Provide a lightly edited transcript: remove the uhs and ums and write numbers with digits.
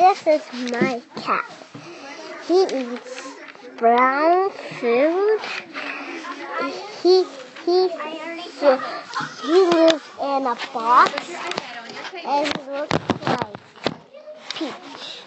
This is my cat. He eats brown food. He lives in a box and he looks like Peach.